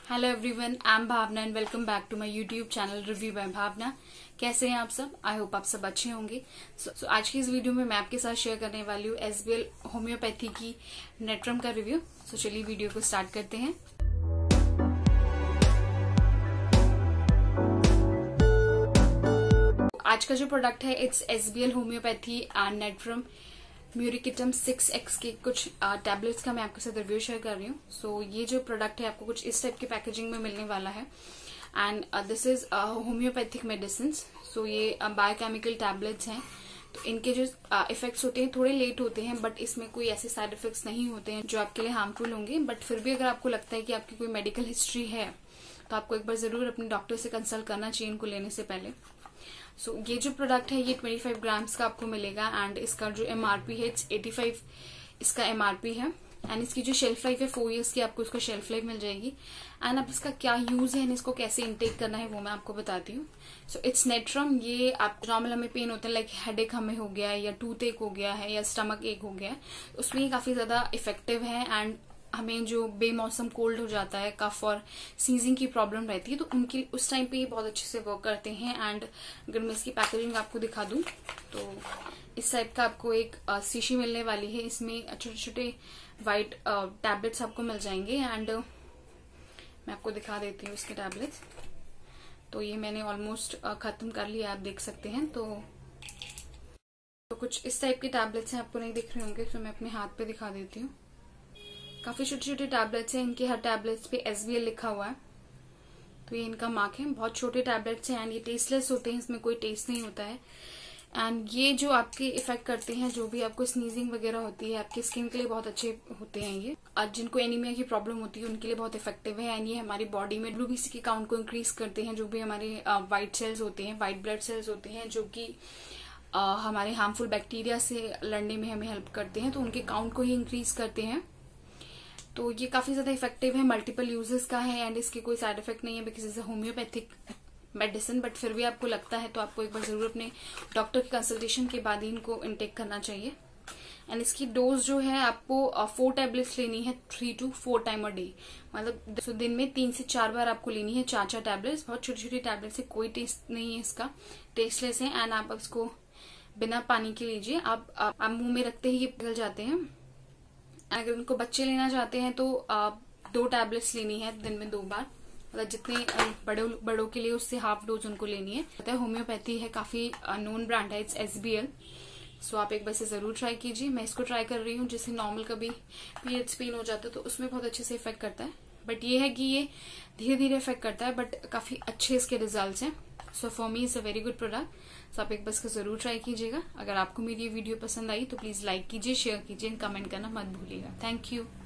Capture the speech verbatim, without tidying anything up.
Hello everyone, I am Bhavna and welcome back to my YouTube channel review by Bhavna. कैसे हैं आप सब? I hope आप सब अच्छे होंगे। सो so, so, आज की इस वीडियो में मैं आपके साथ शेयर करने वाली हूँ एसबीएल होम्योपैथी की नेट्रम का रिव्यू। सो so, चलिए वीडियो को स्टार्ट करते हैं। आज का जो प्रोडक्ट है it's SBL homeopathy and natrum muriaticum six X के कुछ टैबलेट्स का मैं आपके साथ रिव्यू शेयर कर रही हूँ। सो so, ये जो प्रोडक्ट है आपको कुछ इस टाइप के पैकेजिंग में मिलने वाला है and this is homeopathic medicine. So ये बायोकेमिकल uh, टैबलेट्स हैं। तो इनके जो इफेक्ट्स uh, होते हैं थोड़े लेट होते हैं, बट इसमें कोई ऐसे साइड इफेक्ट्स नहीं होते हैं जो आपके लिए हार्मफुल होंगे। बट फिर भी अगर आपको लगता है कि आपकी कोई मेडिकल हिस्ट्री है तो आपको एक बार जरूर अपने डॉक्टर से कंसल्ट करना चाहिए इनको लेने से पहले। सो so, ये जो प्रोडक्ट है ये पच्चीस ग्राम्स का आपको मिलेगा एंड इसका जो एमआरपी है इट्स पचासी इसका एमआरपी है एंड इसकी जो शेल्फ लाइफ है फोर इयर्स की आपको इसका शेल्फ लाइफ मिल जाएगी। एंड अब इसका क्या यूज है, इसको कैसे इनटेक करना है वो मैं आपको बताती हूँ। So it's natrum. ये आप नॉर्मल हमें पेन होता है लाइक हेडेक हमें हो गया है या टूथ एक हो गया है या स्टमक एक हो गया है, उसमें ये काफी ज्यादा इफेक्टिव है। एंड हमें जो बेमौसम कोल्ड हो जाता है, कफ और सीजिंग की प्रॉब्लम रहती है, तो उनकी उस टाइम पे ये बहुत अच्छे से वर्क करते हैं। एंड अगर मैं इसकी पैकेजिंग आपको दिखा दूं तो इस टाइप का आपको एक शीशी मिलने वाली है। इसमें छोटे छोटे व्हाइट टैबलेट्स आपको मिल जाएंगे एंड मैं आपको दिखा देती हूँ इसके टैबलेट्स। तो ये मैंने ऑलमोस्ट खत्म कर लिया, आप देख सकते हैं। तो, तो कुछ इस टाइप के टैबलेट्स हैं, आपको नहीं दिख रहे होंगे तो मैं अपने हाथ पे दिखा देती हूँ। काफी छोटे छोटे टैबलेट्स हैं, इनके हर टैबलेट्स पे एसबीएल लिखा हुआ है, तो ये इनका मार्क है। बहुत छोटे टैबलेट्स हैं एंड ये टेस्टलेस होते हैं, इसमें कोई टेस्ट नहीं होता है। एंड ये जो आपके इफेक्ट करते हैं, जो भी आपको स्नीजिंग वगैरह होती है, आपकी स्किन के लिए बहुत अच्छे होते हैं ये। और जिनको एनीमिया की प्रॉब्लम होती है उनके लिए बहुत इफेक्टिव है। एंड ये हमारी बॉडी में डब्ल्यूबीसी के काउंट को इंक्रीज करते हैं। जो भी हमारे व्हाइट सेल्स होते हैं, व्हाइट ब्लड सेल्स होते हैं, जो कि हमारे हार्मफुल बैक्टीरिया से लड़ने में हमें हेल्प करते हैं, तो उनके काउंट को ही इंक्रीज करते हैं। तो ये काफी ज्यादा इफेक्टिव है, मल्टीपल यूजेस का है एंड इसके कोई साइड इफेक्ट नहीं है because is homeopathic medicine. But फिर भी आपको लगता है तो आपको एक बार जरूर अपने डॉक्टर की कंसल्टेशन के बाद ही इनको इनटेक करना चाहिए। एंड इसकी डोज जो है आपको फोर टैबलेट्स लेनी है, three to four time a day, मतलब तो दिन में तीन से चार बार आपको लेनी है चार चार टैबलेट्स। बहुत छोटी छोटी टैबलेट्स है, कोई टेस्ट नहीं है इसका, टेस्टलेस है। एंड आप इसको बिना पानी के लीजिए, आप, आप, आप मुंह में रखते ही ये पिघल जाते हैं। अगर उनको बच्चे लेना चाहते हैं तो आप दो टैबलेट्स लेनी है दिन में दो बार, मतलब जितने बड़ों बड़ों के लिए उससे हाफ डोज उनको लेनी है। पता है होम्योपैथी है, काफी नोन ब्रांड है, इट्स एसबीएल। सो आप एक बार से जरूर ट्राई कीजिए। मैं इसको ट्राई कर रही हूँ, जिससे नॉर्मल कभी पीरियड्स पेन हो जाता है तो उसमें बहुत अच्छे से इफेक्ट करता है। बट ये है कि ये धीरे धीरे इफेक्ट करता है, बट काफी अच्छे इसके रिजल्ट हैं। So for me it's a very good product. So आप एक बार इसको जरूर ट्राई कीजिएगा। अगर आपको मेरी ये वीडियो पसंद आई तो प्लीज लाइक कीजिए, शेयर कीजिए, कमेंट करना मत भूलिएगा। Thank you.